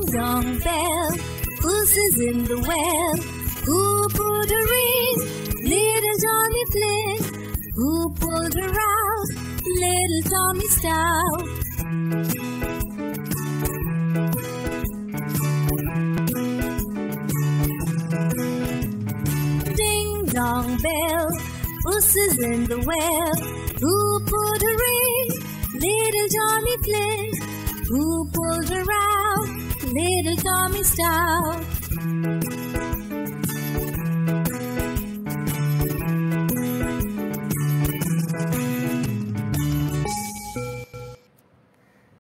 dong bell, pussy's in the well. Who pulled her in? Little Johnny Flynn. Who pulled her out? Little Tommy Stout. Ding dong bell, pussy's in the well. Who pulled her in? Little Johnny Flynn. Who pulled her out? Little Tommy Stout.